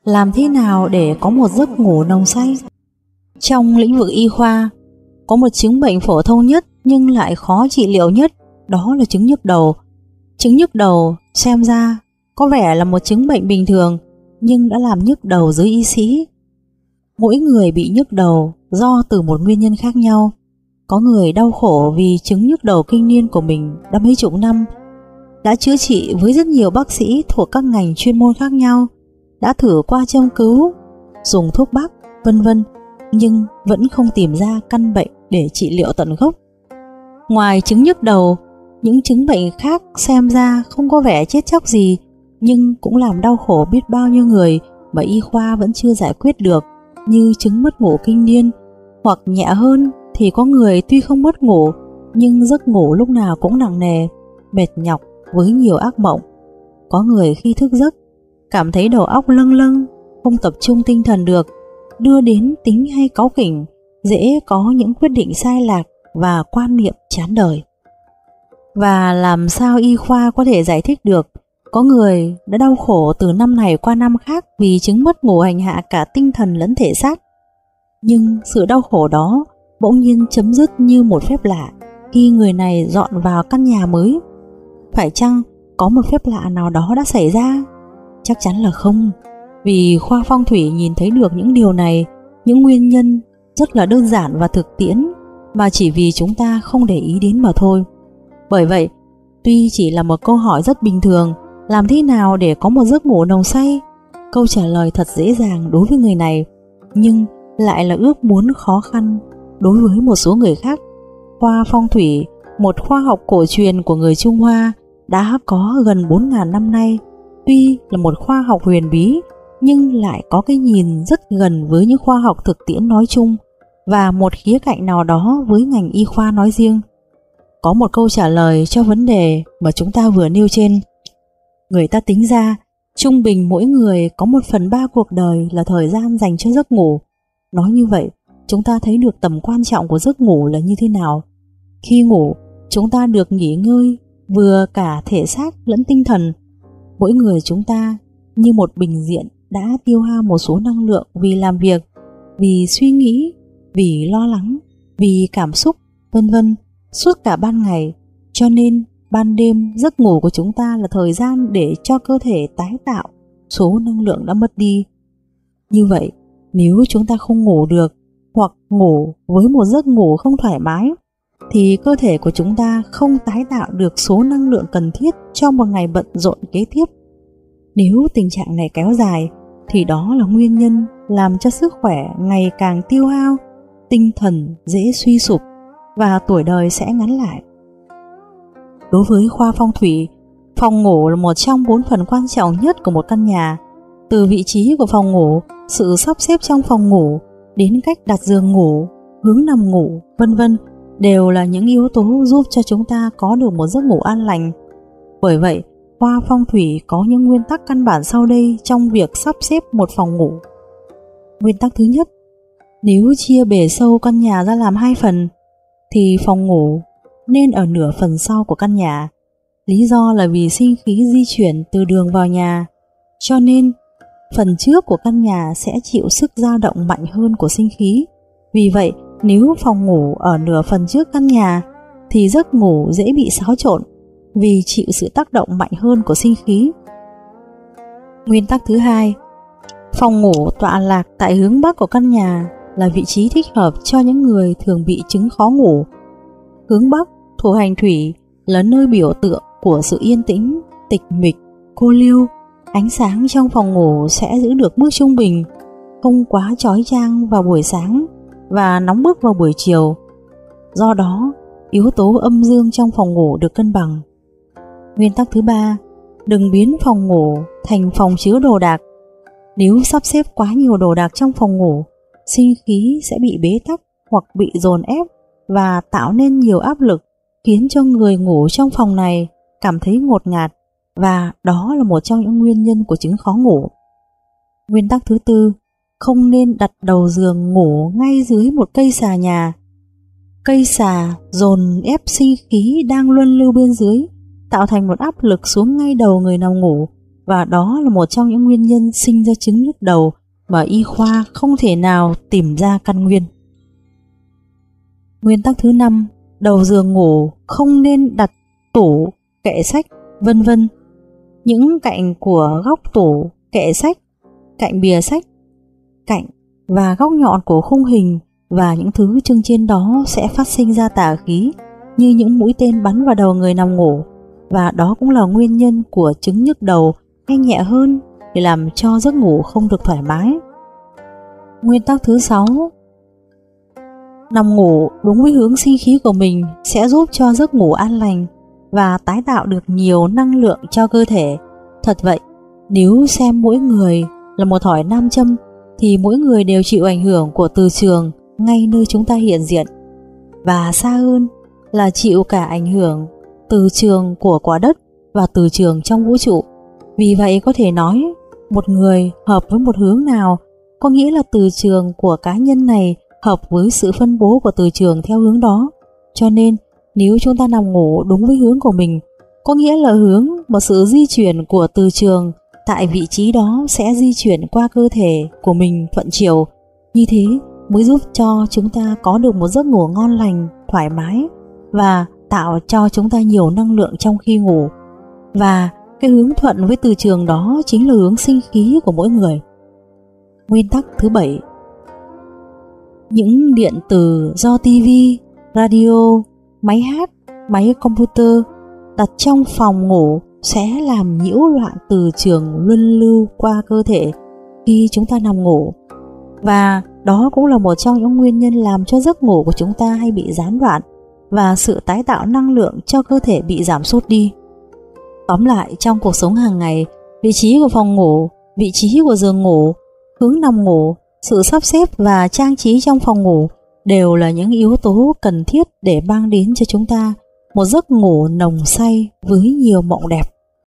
Làm thế nào để có một giấc ngủ nồng say? Trong lĩnh vực y khoa, có một chứng bệnh phổ thông nhất nhưng lại khó trị liệu nhất, đó là chứng nhức đầu. Chứng nhức đầu xem ra có vẻ là một chứng bệnh bình thường, nhưng đã làm nhức đầu giới y sĩ. Mỗi người bị nhức đầu do từ một nguyên nhân khác nhau. Có người đau khổ vì chứng nhức đầu kinh niên của mình đã mấy chục năm, đã chữa trị với rất nhiều bác sĩ thuộc các ngành chuyên môn khác nhau, đã thử qua châm cứu, dùng thuốc bắc, vân vân, nhưng vẫn không tìm ra căn bệnh để trị liệu tận gốc. Ngoài chứng nhức đầu, những chứng bệnh khác xem ra không có vẻ chết chóc gì, nhưng cũng làm đau khổ biết bao nhiêu người mà y khoa vẫn chưa giải quyết được, như chứng mất ngủ kinh niên, hoặc nhẹ hơn thì có người tuy không mất ngủ nhưng giấc ngủ lúc nào cũng nặng nề, mệt nhọc với nhiều ác mộng. Có người khi thức giấc cảm thấy đầu óc lâng lâng, không tập trung tinh thần được, đưa đến tính hay cáu kỉnh, dễ có những quyết định sai lạc và quan niệm chán đời. Và làm sao y khoa có thể giải thích được có người đã đau khổ từ năm này qua năm khác vì chứng mất ngủ hành hạ cả tinh thần lẫn thể xác? Nhưng sự đau khổ đó bỗng nhiên chấm dứt như một phép lạ khi người này dọn vào căn nhà mới. Phải chăng có một phép lạ nào đó đã xảy ra? Chắc chắn là không, vì khoa phong thủy nhìn thấy được những điều này, những nguyên nhân rất là đơn giản và thực tiễn mà chỉ vì chúng ta không để ý đến mà thôi. Bởi vậy, tuy chỉ là một câu hỏi rất bình thường, làm thế nào để có một giấc ngủ nồng say? Câu trả lời thật dễ dàng đối với người này, nhưng lại là ước muốn khó khăn đối với một số người khác. Khoa phong thủy, một khoa học cổ truyền của người Trung Hoa, đã có gần 4.000 năm nay. Tuy là một khoa học huyền bí, nhưng lại có cái nhìn rất gần với những khoa học thực tiễn nói chung và một khía cạnh nào đó với ngành y khoa nói riêng. Có một câu trả lời cho vấn đề mà chúng ta vừa nêu trên. Người ta tính ra, trung bình mỗi người có 1/3 cuộc đời là thời gian dành cho giấc ngủ. Nói như vậy, chúng ta thấy được tầm quan trọng của giấc ngủ là như thế nào. Khi ngủ, chúng ta được nghỉ ngơi vừa cả thể xác lẫn tinh thần. Mỗi người chúng ta như một bình diện đã tiêu hao một số năng lượng vì làm việc, vì suy nghĩ, vì lo lắng, vì cảm xúc, vân vân, suốt cả ban ngày. Cho nên ban đêm giấc ngủ của chúng ta là thời gian để cho cơ thể tái tạo số năng lượng đã mất đi. Như vậy, nếu chúng ta không ngủ được hoặc ngủ với một giấc ngủ không thoải mái, thì cơ thể của chúng ta không tái tạo được số năng lượng cần thiết cho một ngày bận rộn kế tiếp. Nếu tình trạng này kéo dài, thì đó là nguyên nhân làm cho sức khỏe ngày càng tiêu hao, tinh thần dễ suy sụp và tuổi đời sẽ ngắn lại. Đối với khoa phong thủy, phòng ngủ là một trong 4 phần quan trọng nhất của một căn nhà. Từ vị trí của phòng ngủ, sự sắp xếp trong phòng ngủ, đến cách đặt giường ngủ, hướng nằm ngủ, vân vân, đều là những yếu tố giúp cho chúng ta có được một giấc ngủ an lành. Bởi vậy, khoa phong thủy có những nguyên tắc căn bản sau đây trong việc sắp xếp một phòng ngủ. Nguyên tắc thứ nhất, nếu chia bề sâu căn nhà ra làm 2 phần, thì phòng ngủ nên ở nửa phần sau của căn nhà. Lý do là vì sinh khí di chuyển từ đường vào nhà, cho nên phần trước của căn nhà sẽ chịu sức dao động mạnh hơn của sinh khí. Vì vậy, nếu phòng ngủ ở nửa phần trước căn nhà thì giấc ngủ dễ bị xáo trộn vì chịu sự tác động mạnh hơn của sinh khí. Nguyên tắc thứ hai, phòng ngủ tọa lạc tại hướng bắc của căn nhà là vị trí thích hợp cho những người thường bị chứng khó ngủ. Hướng bắc thuộc hành thủy, là nơi biểu tượng của sự yên tĩnh, tịch mịch, cô liêu. Ánh sáng trong phòng ngủ sẽ giữ được mức trung bình, không quá chói chang vào buổi sáng và nóng bức vào buổi chiều. Do đó, yếu tố âm dương trong phòng ngủ được cân bằng. Nguyên tắc thứ ba, đừng biến phòng ngủ thành phòng chứa đồ đạc. Nếu sắp xếp quá nhiều đồ đạc trong phòng ngủ, sinh khí sẽ bị bế tắc hoặc bị dồn ép và tạo nên nhiều áp lực, khiến cho người ngủ trong phòng này cảm thấy ngột ngạt, và đó là một trong những nguyên nhân của chứng khó ngủ. Nguyên tắc thứ tư, không nên đặt đầu giường ngủ ngay dưới một cây xà nhà. Cây xà dồn ép sinh khí đang luân lưu bên dưới, tạo thành một áp lực xuống ngay đầu người nằm ngủ và đó là một trong những nguyên nhân sinh ra chứng nhức đầu mà y khoa không thể nào tìm ra căn nguyên. Nguyên tắc thứ 5, đầu giường ngủ không nên đặt tủ, kệ sách, vân vân. Những cạnh của góc tủ, kệ sách, cạnh bìa sách, cạnh và góc nhọn của khung hình và những thứ trưng trên đó sẽ phát sinh ra tà khí như những mũi tên bắn vào đầu người nằm ngủ, và đó cũng là nguyên nhân của chứng nhức đầu hay nhẹ hơn để làm cho giấc ngủ không được thoải mái. Nguyên tắc thứ 6, nằm ngủ đúng với hướng sinh khí của mình sẽ giúp cho giấc ngủ an lành và tái tạo được nhiều năng lượng cho cơ thể. Thật vậy, nếu xem mỗi người là một thỏi nam châm thì mỗi người đều chịu ảnh hưởng của từ trường ngay nơi chúng ta hiện diện, và xa hơn là chịu cả ảnh hưởng từ trường của quả đất và từ trường trong vũ trụ. Vì vậy có thể nói một người hợp với một hướng nào có nghĩa là từ trường của cá nhân này hợp với sự phân bố của từ trường theo hướng đó. Cho nên nếu chúng ta nằm ngủ đúng với hướng của mình, có nghĩa là hướng và sự di chuyển của từ trường tại vị trí đó sẽ di chuyển qua cơ thể của mình thuận chiều. Như thế mới giúp cho chúng ta có được một giấc ngủ ngon lành, thoải mái và tạo cho chúng ta nhiều năng lượng trong khi ngủ. Và cái hướng thuận với từ trường đó chính là hướng sinh khí của mỗi người. Nguyên tắc thứ 7, những điện từ do tivi, radio, máy hát, máy computer đặt trong phòng ngủ sẽ làm nhiễu loạn từ trường luân lưu qua cơ thể khi chúng ta nằm ngủ, và đó cũng là một trong những nguyên nhân làm cho giấc ngủ của chúng ta hay bị gián đoạn và sự tái tạo năng lượng cho cơ thể bị giảm sút đi. Tóm lại, trong cuộc sống hàng ngày, vị trí của phòng ngủ, vị trí của giường ngủ, hướng nằm ngủ, sự sắp xếp và trang trí trong phòng ngủ đều là những yếu tố cần thiết để mang đến cho chúng ta một giấc ngủ nồng say với nhiều mộng đẹp.